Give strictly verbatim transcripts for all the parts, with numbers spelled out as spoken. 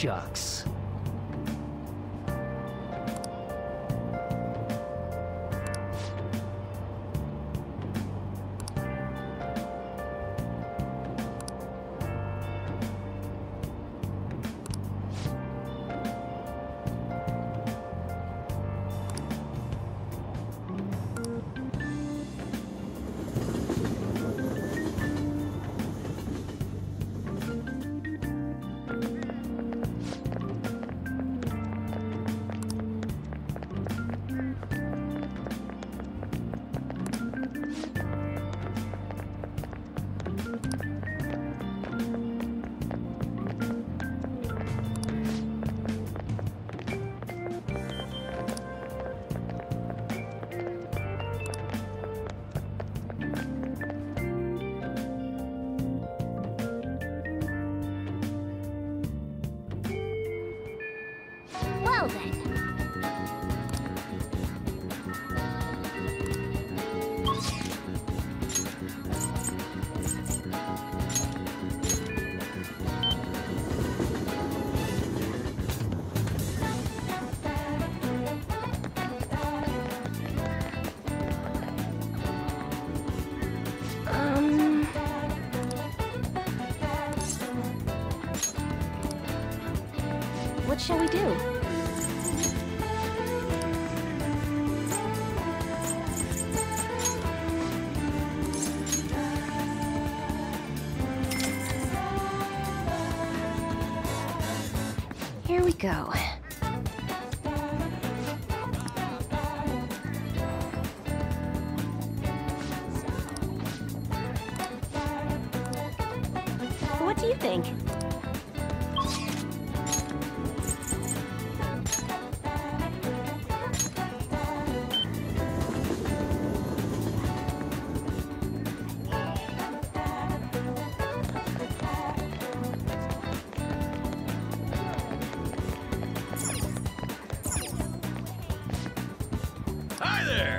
Shucks. Well then. Um... What shall we do? Here we go. What do you think? Hi there!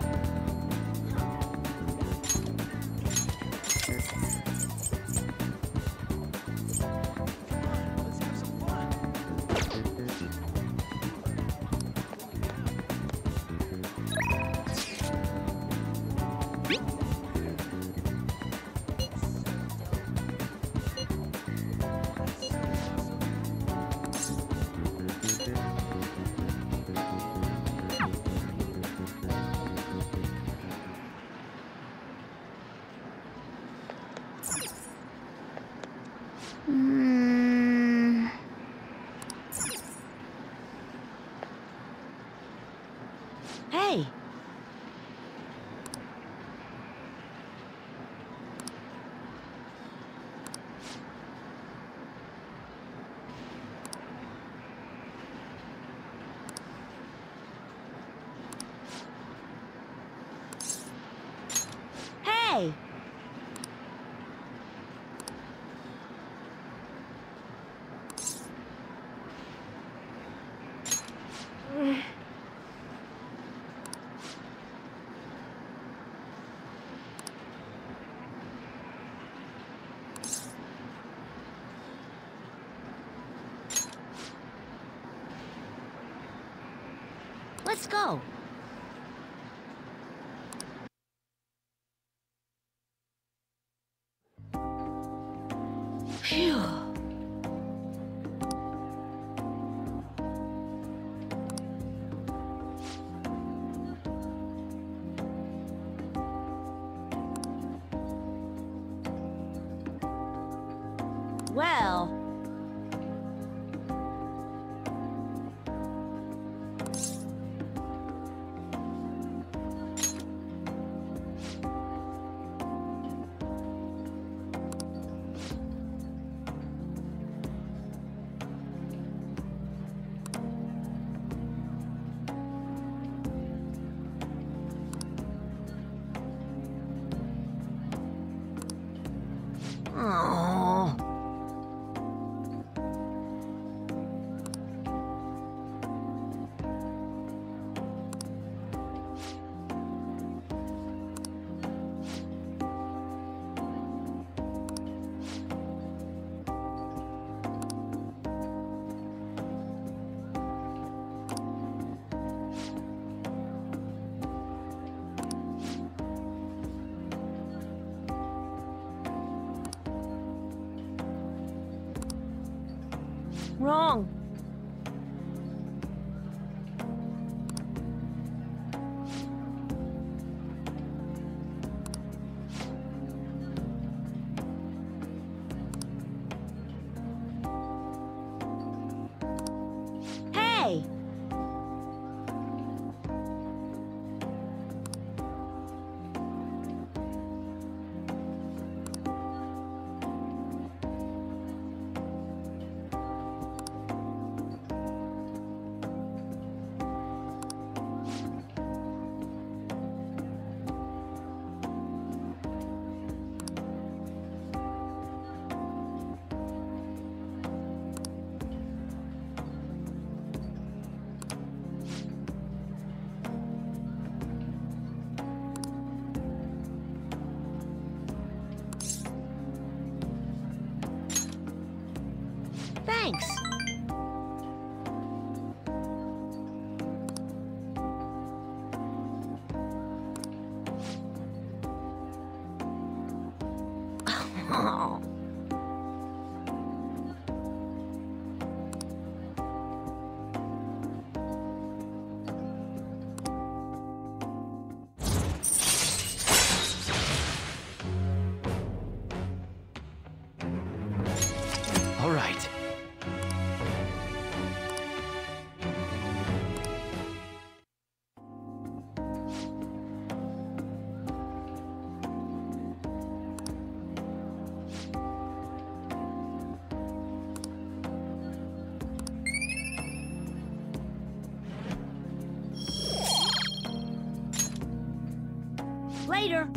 Mm. Hey! Hey! Let's go. Phew. Well... Oh. Wrong. Hey! Thanks. Oh. All right. Later.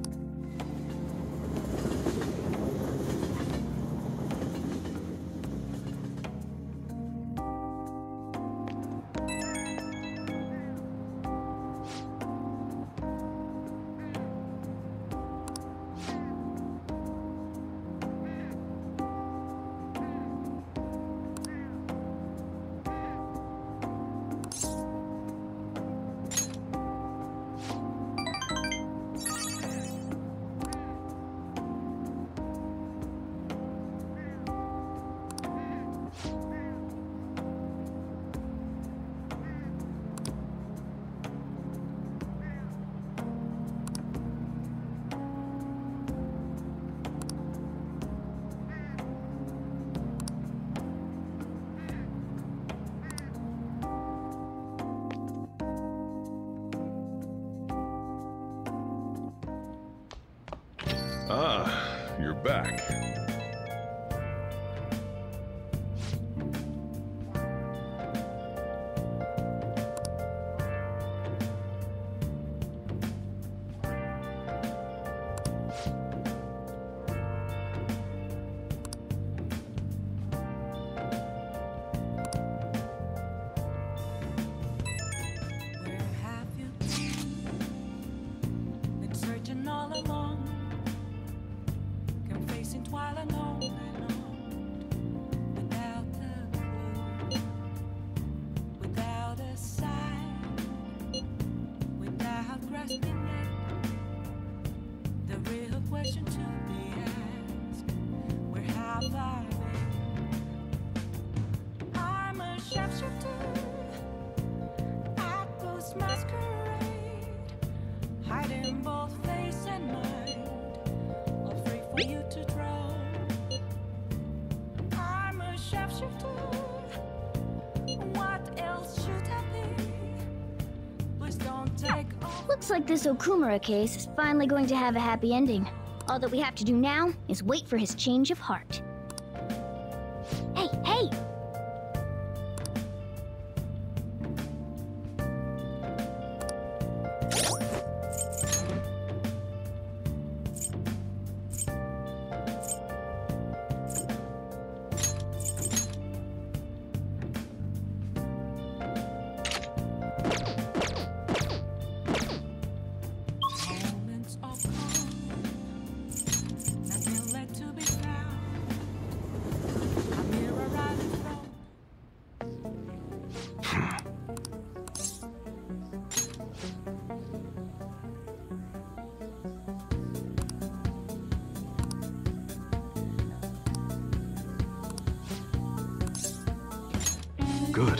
Ah, you're back. Where have you been? Been searching all along, confessing while alone and on, without a clue, without a sign, without grasping it. The real question to be asked: where have I been? I'm a sharpshooter. Masquerade, hiding both face and mind, all free for you to draw. I'm a sharpshooter. What else should I be? Please don't take off. Looks like this Okumura case is finally going to have a happy ending. All that we have to do now is wait for his change of heart. Hey, hey! Moments of calm, nothing left to be found. good.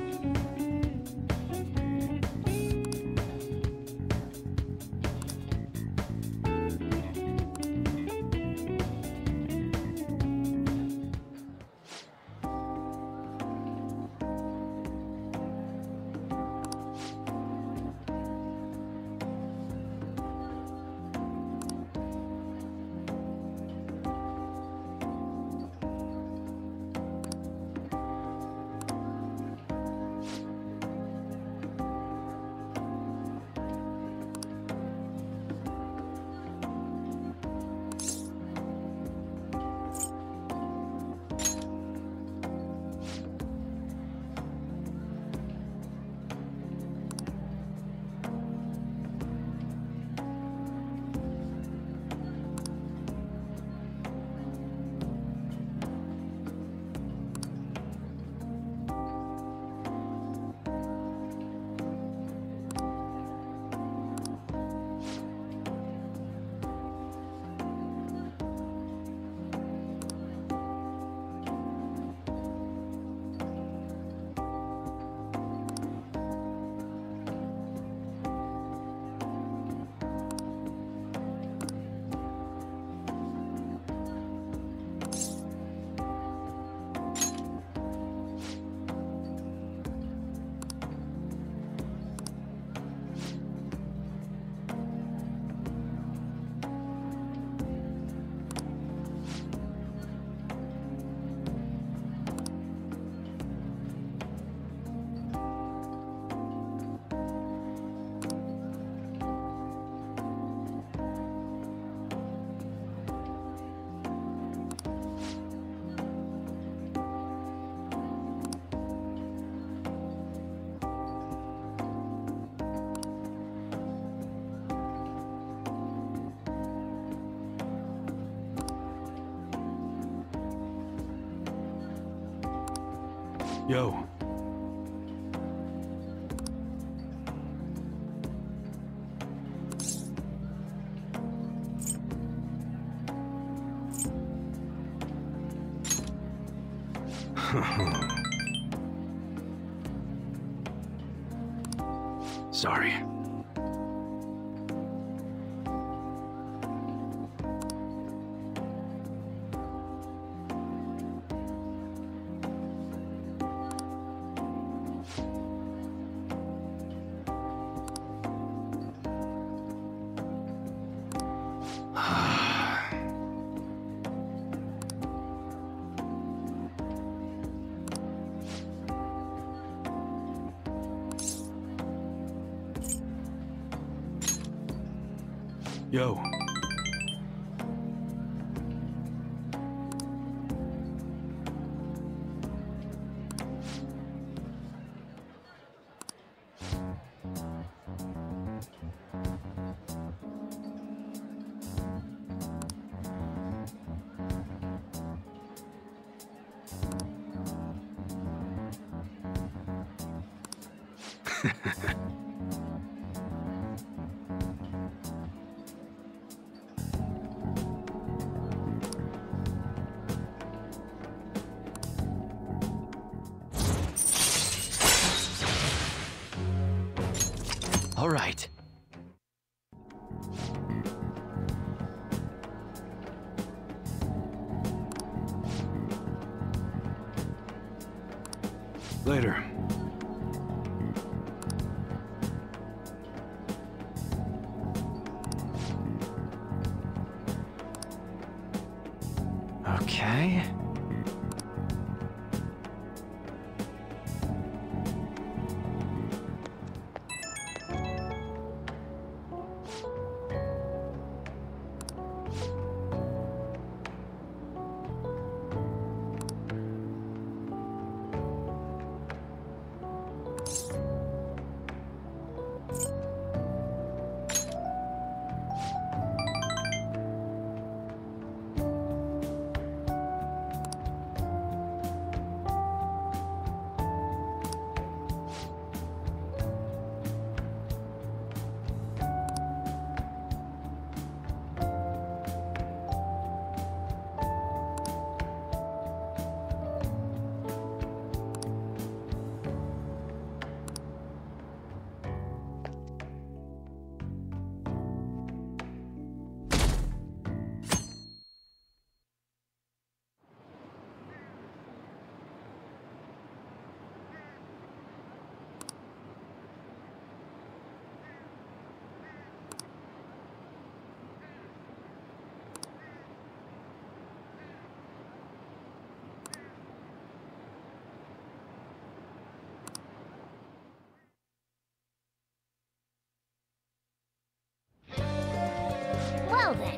Yo. Sorry. Yo. All right. Later. Okay. Well then.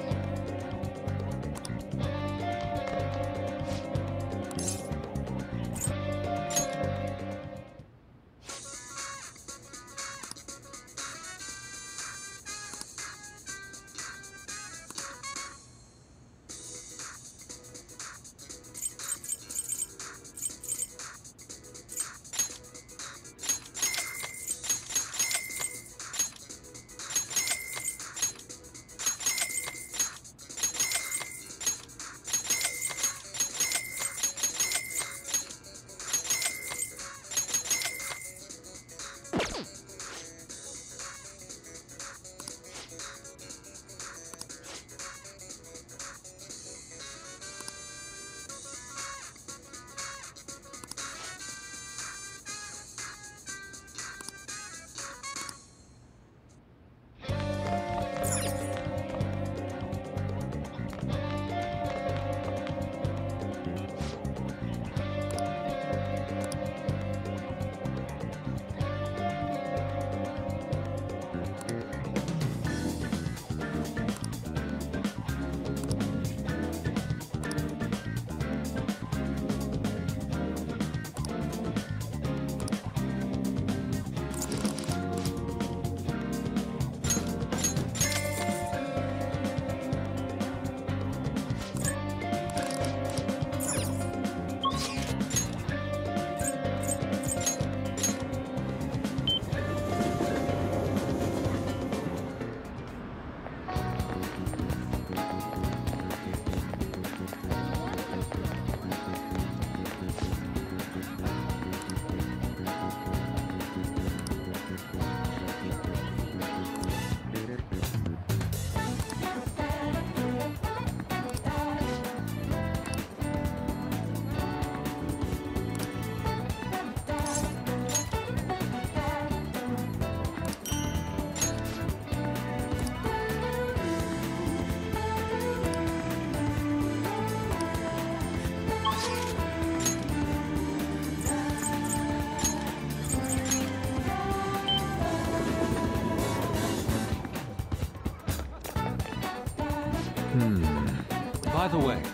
By the way,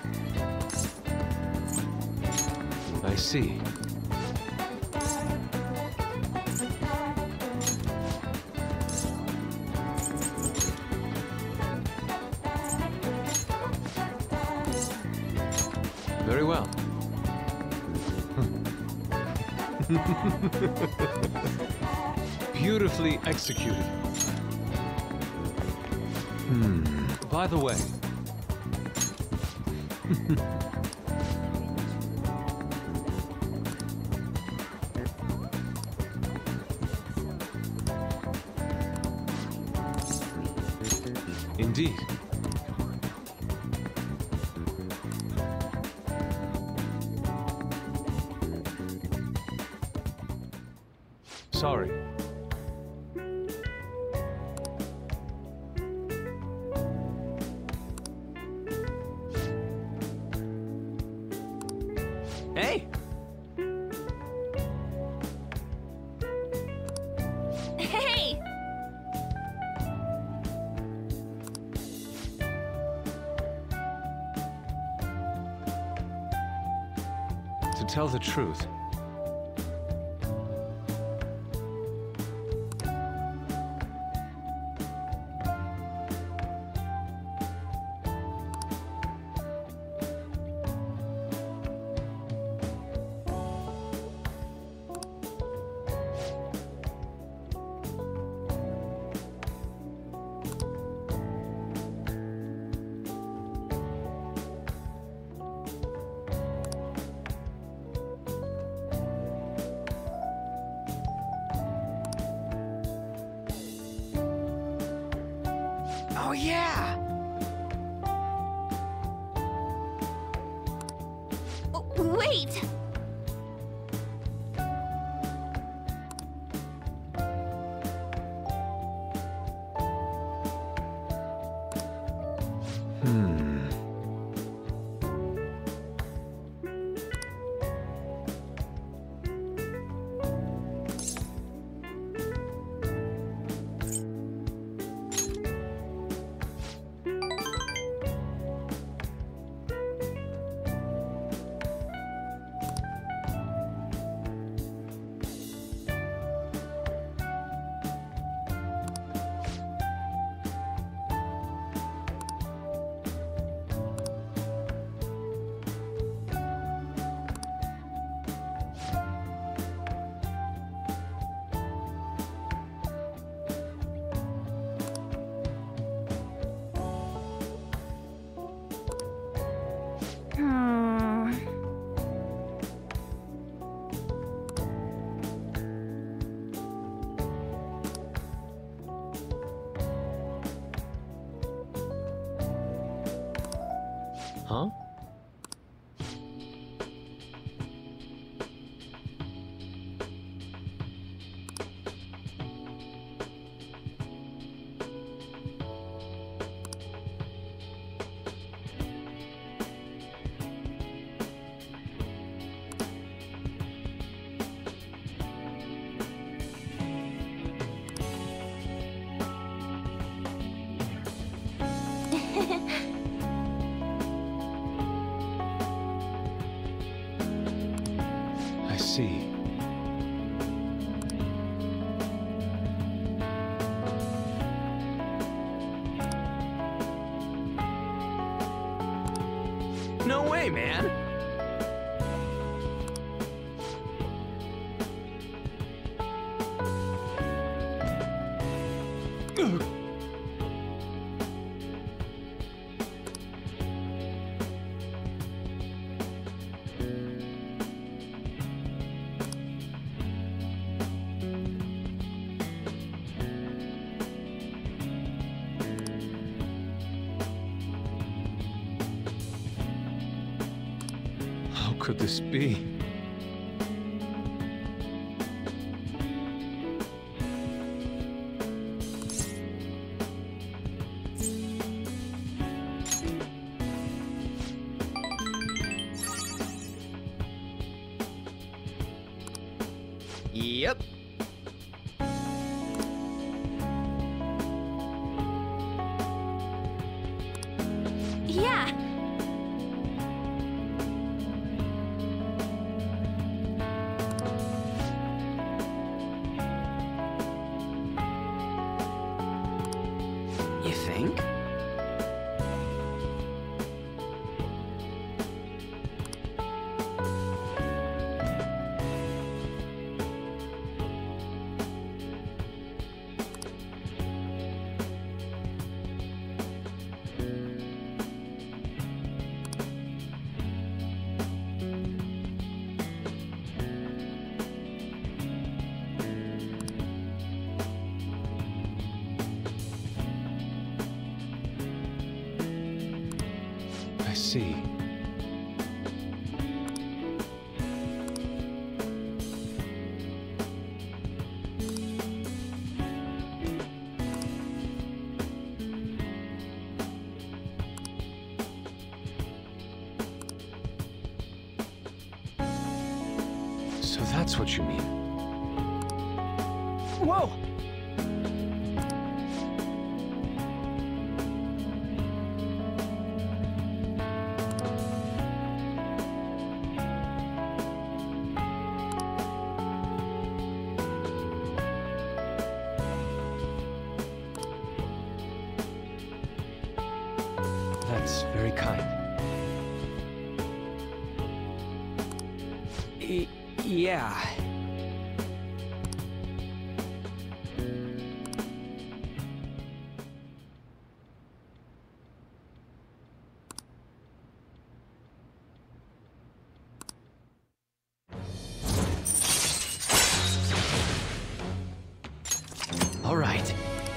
I see. Very well. Beautifully executed. Hmm. By the way. Indeed. Sorry. Hey! Hey! To tell the truth, oh yeah! Oh, wait! Hmm. Huh? I see. No way, man! Ugh. How could this be? Yep. Yeah. You think? I see. So that's what you mean. Whoa! That's very kind. Y- yeah. All right.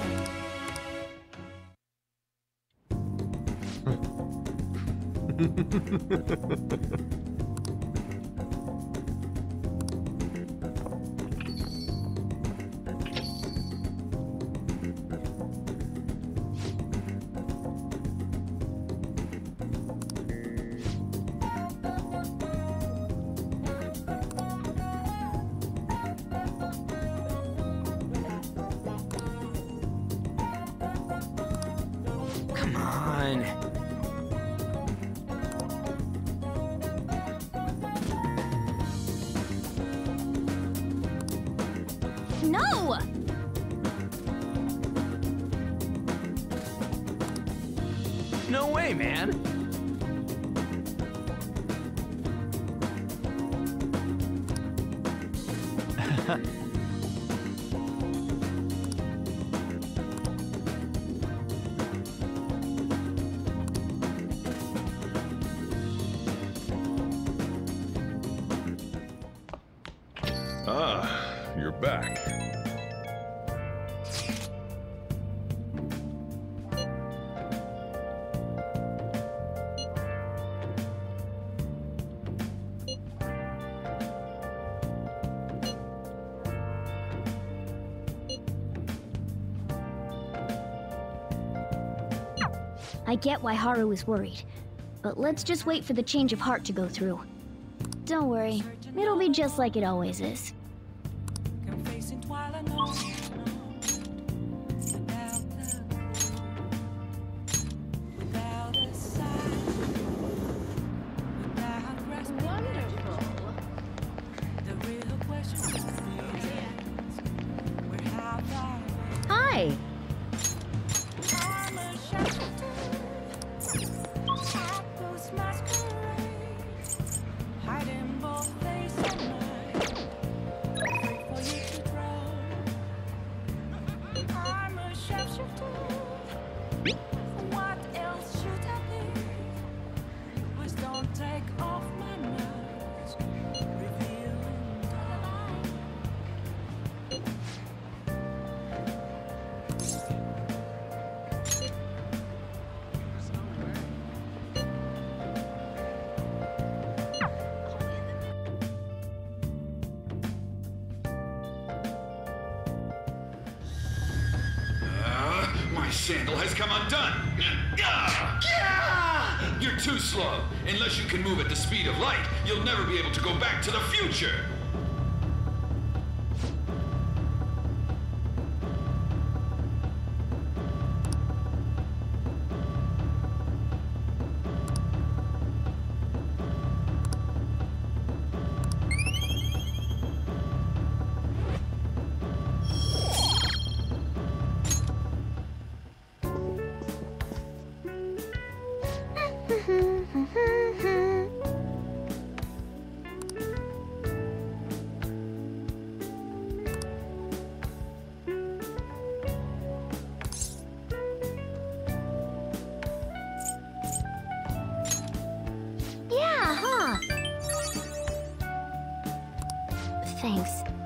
Come on. No! No way, man. Ah, you're back. I get why Haru is worried, but let's just wait for the change of heart to go through. Don't worry, it'll be just like it always is. Come facing twilight no without the without a sign, without grasping. Wonderful. The real question is where have I Hi! I'm a shapeshifter. Shadows masquerade, hiding both face and mind. Wait for you to drown. I'm a shapeshifter. What else should I be? Please don't take off my mask, revealing the light. Uh, my sandal has come undone. Ah! Yeah! You're too slow. Unless you can move at the speed of light, you'll never be able to go back to the future. Yeah, huh? Thanks.